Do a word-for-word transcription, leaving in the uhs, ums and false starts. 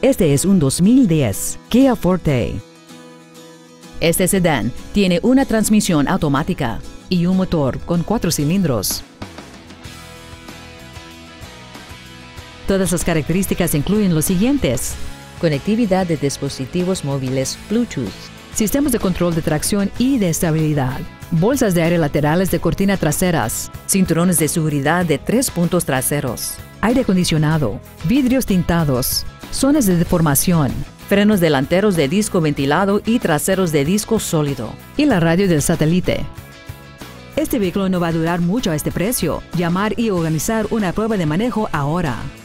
Este es un dos mil diez Kia Forte. Este sedán tiene una transmisión automática y un motor con cuatro cilindros. Todas las características incluyen los siguientes: conectividad de dispositivos móviles Bluetooth, sistemas de control de tracción y de estabilidad, bolsas de aire laterales de cortina traseras, cinturones de seguridad de tres puntos traseros, aire acondicionado, vidrios tintados, zonas de deformación, frenos delanteros de disco ventilado y traseros de disco sólido, y la radio del satélite. Este vehículo no va a durar mucho a este precio. Llamar y organizar una prueba de manejo ahora.